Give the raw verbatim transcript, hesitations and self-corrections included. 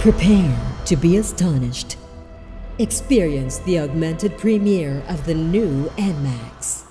Prepare to be astonished. Experience the augmented premiere of the new N MAX.